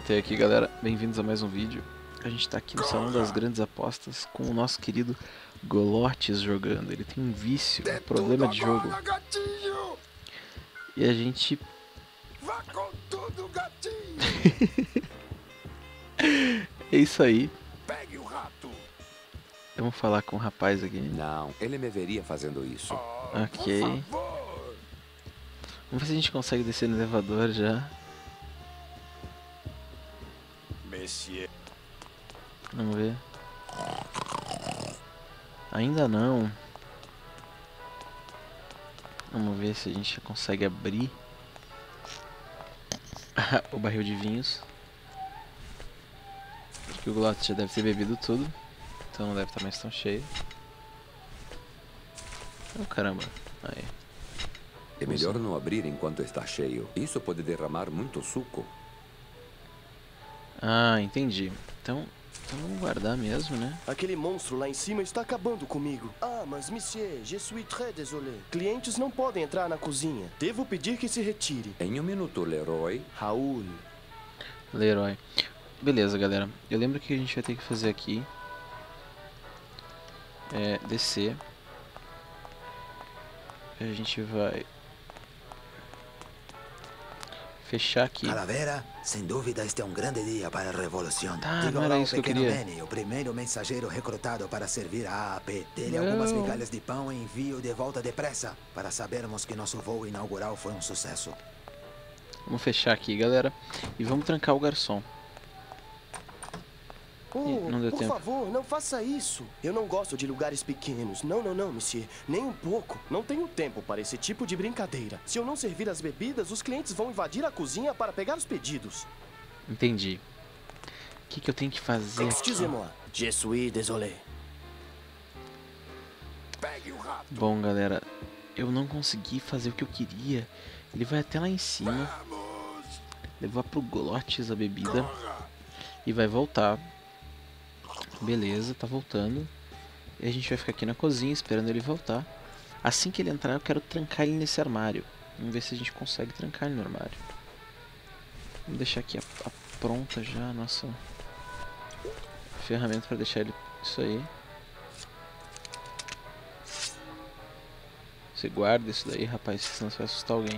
voltei aqui, galera. Bem-vindos a mais um vídeo. A gente tá aqui no Salão das Grandes Apostas com o nosso querido Golotes jogando. Ele tem um vício, um problema de jogo. E a gente... Vá com tudo, gatinho! É isso aí. Pegue o rato! Vamos falar com o rapaz aqui. Não, ele me veria fazendo isso. Ok. Por favor! Vamos ver se a gente consegue descer no elevador já. Monsieur. Vamos ver. Ainda não. Vamos ver se a gente consegue abrir o barril de vinhos. Acho que o Golotes já deve ter bebido tudo, então não deve estar mais tão cheio. Oh, caramba. Aí. É melhor não abrir enquanto está cheio. Isso pode derramar muito suco. Ah, entendi. Então vamos guardar mesmo, né? Aquele monstro lá em cima está acabando comigo. Ah, mas monsieur, je suis très désolé. Clientes não podem entrar na cozinha. Devo pedir que se retire. Em um minuto, Leroy. Raul. Leroy. Beleza, galera. Eu lembro que a gente vai ter que fazer aqui é descer. A gente vai fechar aqui. Calavera, sem dúvida este é um grande dia para a revolução. Tá, Diga não era ao isso que eu pequeno queria. Benny, o primeiro mensageiro recrutado para servir a AAP. Dê-lhe algumas Não. migalhas de pão e envio de volta depressa, para sabermos que nosso voo inaugural foi um sucesso. Vamos fechar aqui, galera. E vamos trancar o garçom. Oh, não deu por tempo. favor, não faça isso. Eu não gosto de lugares pequenos. Não, monsieur. Nem um pouco. Não tenho tempo para esse tipo de brincadeira. Se eu não servir as bebidas, os clientes vão invadir a cozinha para pegar os pedidos. Entendi. O que eu tenho que fazer aqui? Excusez-moi. Je suis désolé. Pegue o rato! Bom, galera, eu não consegui fazer o que eu queria. Ele vai até lá em cima, Vamos! levar pro Golotes a bebida Corra! e vai voltar. Beleza, tá voltando. E a gente vai ficar aqui na cozinha esperando ele voltar. Assim que ele entrar, eu quero trancar ele nesse armário. Vamos ver se a gente consegue trancar ele no armário. Vamos deixar aqui a pronta já a nossa ferramenta para deixar ele... Isso aí. Você guarda isso daí, rapaz, senão você vai assustar alguém.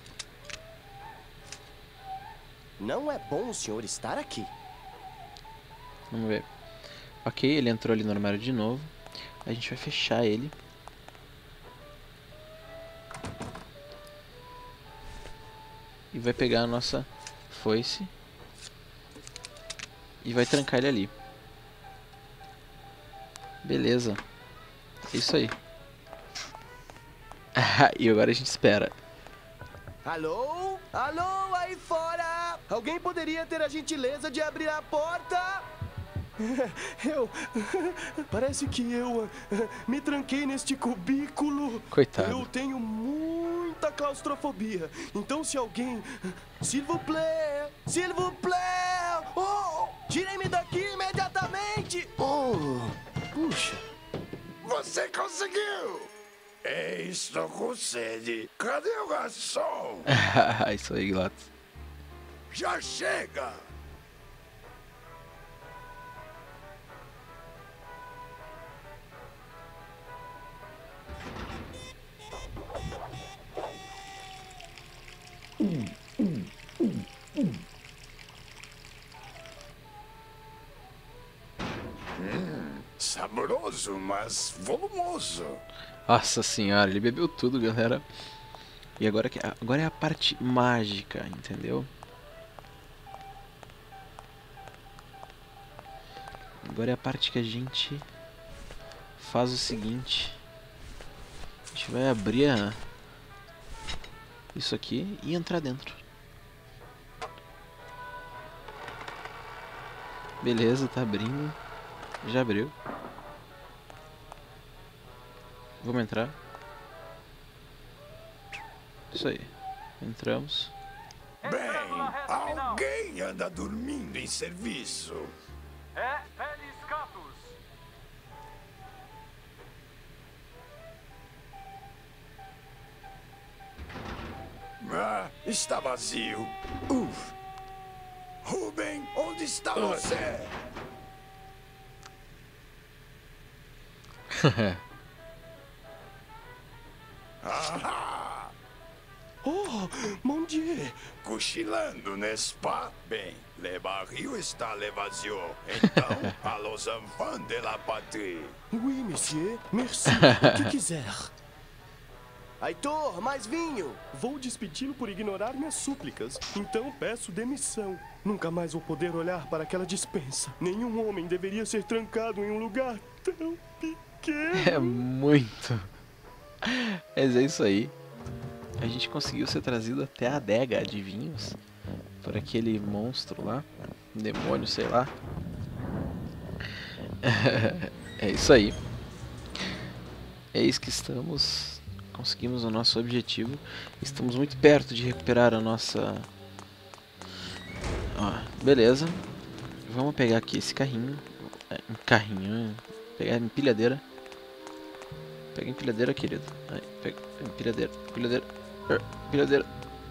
Não é bom o senhor estar aqui. Vamos ver. Ok, ele entrou ali no armário de novo. A gente vai fechar ele. E vai pegar a nossa foice. E vai trancar ele ali. Beleza. É isso aí. E agora a gente espera. Alô? Alô, aí fora? Alguém poderia ter a gentileza de abrir a porta? Parece que eu me tranquei neste cubículo. Coitado. Eu tenho muita claustrofobia. Então se alguém... S'il vous plaît! S'il vous plaît! Oh! Tirem-me daqui imediatamente! Oh! Puxa! Você conseguiu! Estou com sede. Cadê o garçom? Isso aí, Golotes. Já chega! Saboroso, mas volumoso. Nossa senhora, ele bebeu tudo, galera. E agora é a parte mágica, entendeu? Agora é a parte que a gente faz o seguinte. A gente vai abrir isso aqui e entrar dentro. Beleza, tá abrindo. Já abriu. Vamos entrar. Isso aí. Entramos. Bem, alguém anda dormindo em serviço. É Félix Catus. Ah, está vazio. Rubem Onde está você? Ahá! Oh, mon Dieu! Cochilando, n'est-ce pas? Bem, le barril está vazio. Então, à los enfants de la patrie. Oui, monsieur. Merci. O que quiser. Heitor, mais vinho! Vou despedi-lo por ignorar minhas súplicas. Então peço demissão. Nunca mais vou poder olhar para aquela despensa. Nenhum homem deveria ser trancado em um lugar tão pequeno. É muito. Mas é isso aí. A gente conseguiu ser trazido até a adega de vinhos por aquele monstro lá, demônio, sei lá. É isso aí. Eis que estamos. Conseguimos o nosso objetivo. Estamos muito perto de recuperar a nossa... Ó, beleza. Vamos pegar aqui esse carrinho. Um carrinho. Pegar a empilhadeira. Pega a empilhadeira, querido. Aí, pega a empilhadeira. Empilhadeira. Empilhadeira.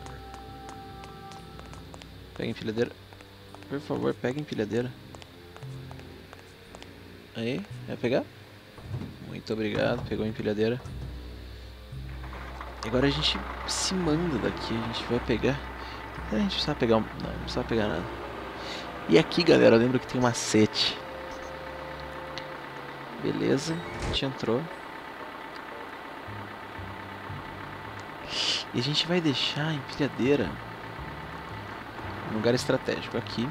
Pega a empilhadeira. Por favor, pega a empilhadeira. Aí, vai pegar? Muito obrigado, pegou a empilhadeira. Agora a gente se manda daqui, a gente vai pegar... A gente precisa pegar um... Não, não precisa pegar nada. E aqui, galera, eu lembro que tem um macete. Beleza, a gente entrou. E a gente vai deixar a empilhadeira um lugar estratégico aqui.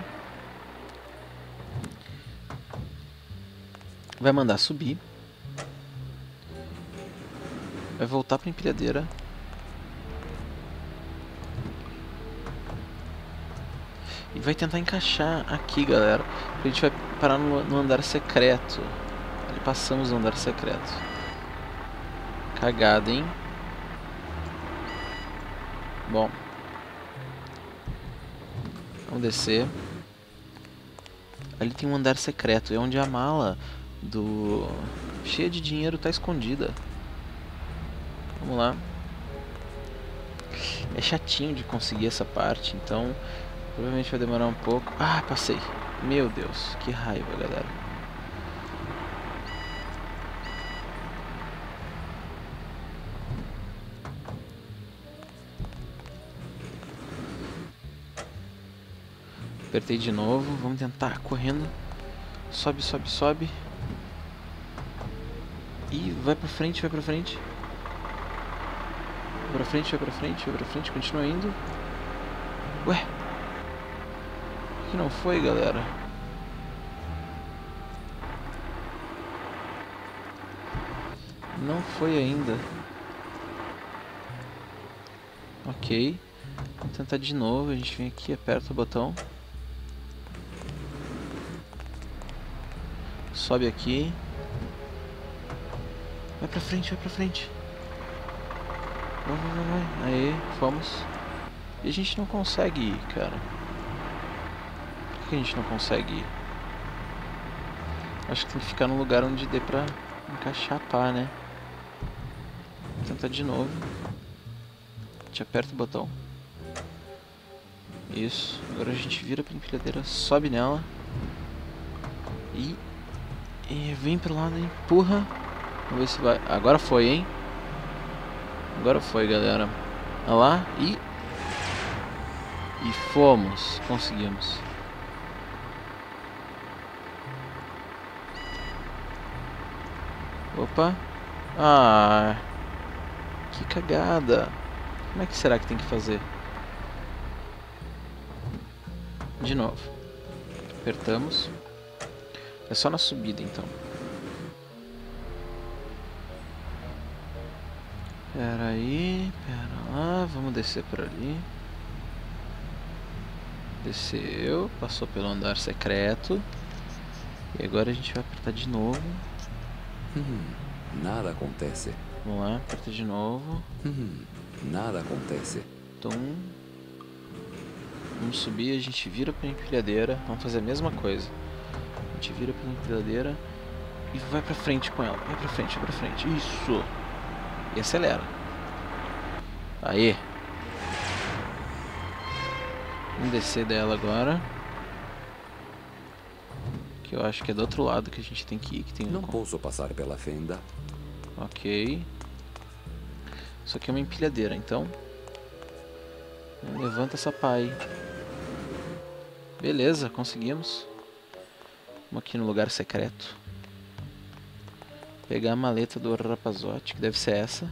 Vai mandar subir. Vai voltar para a empilhadeira. E vai tentar encaixar aqui, galera. A gente vai parar no andar secreto. Ali passamos no andar secreto. Cagada, hein? Bom. Vamos descer. Ali tem um andar secreto. É onde a mala do... cheia de dinheiro tá escondida. Vamos lá. É chatinho de conseguir essa parte, então provavelmente vai demorar um pouco. Ah, passei. Meu Deus, que raiva, galera. Apertei de novo, vamos tentar correndo. Sobe, sobe, sobe. E vai pra frente, vai pra frente. Vai pra frente, vai pra frente, vai pra frente, continua indo. Ué? Por que não foi, galera? Não foi ainda. Ok. Vamos tentar de novo, a gente vem aqui, aperta o botão. Sobe aqui. Vai pra frente, vai pra frente. Vai, vai, vai, vai. Aí, fomos. E a gente não consegue ir, cara. Por que a gente não consegue ir? Acho que tem que ficar num lugar onde dê pra encaixar a pá, né? Vou tentar de novo. A gente aperta o botão. Isso. Agora a gente vira pra empilhadeira, sobe nela. E vem pro lado e empurra. Vamos ver se vai. Agora foi, hein? Agora foi, galera. Olha lá. E fomos. Conseguimos. Opa. Ah. Que cagada. Como é que será que tem que fazer? De novo. Apertamos. É só na subida, então. Pera aí, pera lá, vamos descer por ali. Desceu, passou pelo andar secreto. E agora a gente vai apertar de novo. Nada acontece. Vamos lá, aperta de novo. Nada acontece. Então, vamos subir, a gente vira pra empilhadeira. Vamos fazer a mesma coisa. A gente vira pra empilhadeira e vai pra frente com ela. Vai pra frente, vai pra frente. Isso! E acelera. Aí. Vamos descer dela agora. Que eu acho que é do outro lado que a gente tem que ir, que tem Não posso passar pela fenda. Ok. Isso aqui é uma empilhadeira, então. Levanta essa pá aí. Beleza, conseguimos. Vamos aqui no lugar secreto. Pegar a maleta do rapazote, que deve ser essa.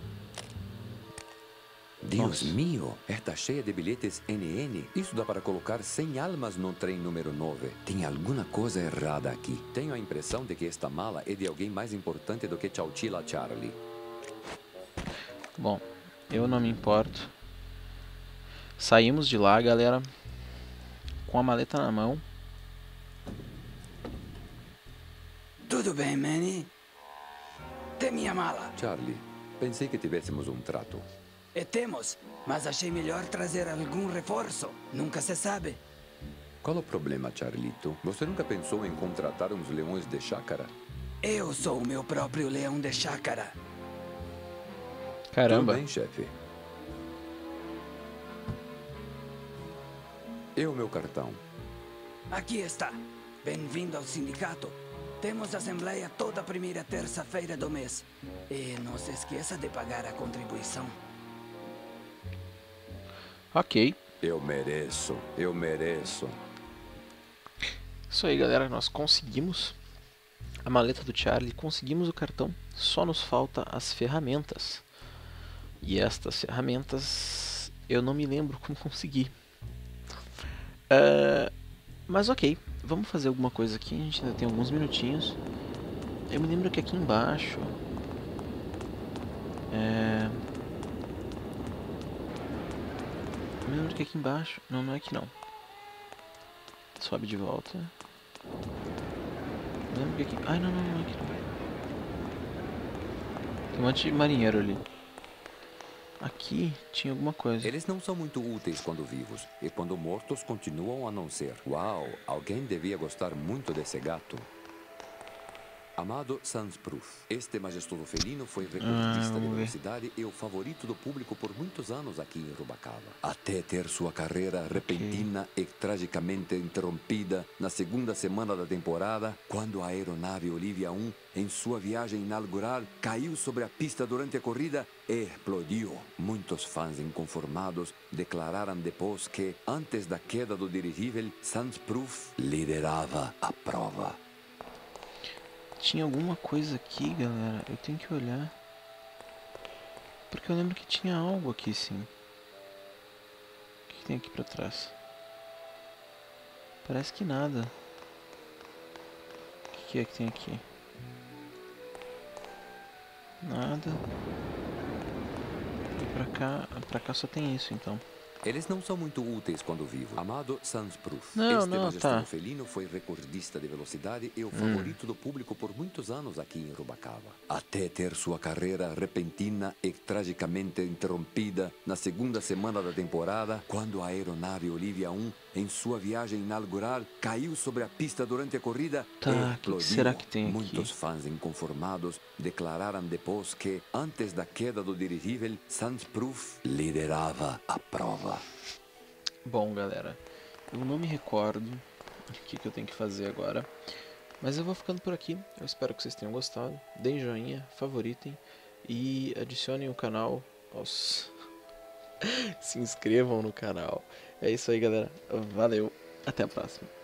Deus mío, está cheia de bilhetes NN. Isso dá para colocar 100 almas no trem número 9. Tem alguma coisa errada aqui. Tenho a impressão de que esta mala é de alguém mais importante do que Chowchilla Charlie. Bom, eu não me importo. Saímos de lá, galera, com a maleta na mão. Tudo bem, Manny? Tem minha mala. Charlie, pensei que tivéssemos um trato. E temos, mas achei melhor trazer algum reforço. Nunca se sabe. Qual o problema, Charlito? Você nunca pensou em contratar uns leões de chácara? Eu sou o meu próprio leão de chácara. Caramba. Tudo bem, chefe. E o meu cartão? Aqui está. Bem-vindo ao sindicato. Temos assembleia toda primeira terça-feira do mês. E não se esqueça de pagar a contribuição. Ok. Eu mereço, eu mereço. Isso aí, galera. Nós conseguimos a maleta do Charlie, conseguimos o cartão. Só nos falta as ferramentas. E estas ferramentas eu não me lembro como conseguir. Mas ok, vamos fazer alguma coisa aqui. A gente ainda tem alguns minutinhos. Eu me lembro que aqui embaixo eu me lembro que aqui embaixo... Não, não é aqui não. Sobe de volta. Eu lembro que aqui... Ai, não, não, não é aqui não. Tem um monte de marinheiro ali. Aqui tinha alguma coisa. Eles não são muito úteis quando vivos, e quando mortos continuam a não ser. Uau, alguém devia gostar muito desse gato. Amado Sansproof, este majestoso felino foi recordista de velocidade e o favorito do público por muitos anos aqui em Rubacava. Até ter sua carreira repentina e tragicamente interrompida na segunda semana da temporada, quando a aeronave Olivia 1, em sua viagem inaugural, caiu sobre a pista durante a corrida e explodiu. Muitos fãs inconformados declararam depois que, antes da queda do dirigível, Sansproof liderava a prova. Tinha alguma coisa aqui, galera. Eu tenho que olhar. Porque eu lembro que tinha algo aqui, sim. O que tem aqui pra trás? Parece que nada. O que é que tem aqui? Nada. E pra cá só tem isso, então. Eles não são muito úteis quando vivos. Amado Sansproof, Não, este majestoso tá. felino foi recordista de velocidade e o favorito do público por muitos anos aqui em Rubacava. Até ter sua carreira repentina e tragicamente interrompida na segunda semana da temporada, quando a aeronave Olivia 1, em sua viagem inaugural, caiu sobre a pista durante a corrida Tá, e que explodiu. será que tem aqui? Muitos fãs inconformados declararam depois que, antes da queda do dirigível, Sansproof liderava a prova. Bom, galera, eu não me recordo o que eu tenho que fazer agora, mas eu vou ficando por aqui. Eu espero que vocês tenham gostado. Deem joinha, favoritem e adicionem o canal aos... se inscrevam no canal. É isso aí, galera. Valeu, até a próxima.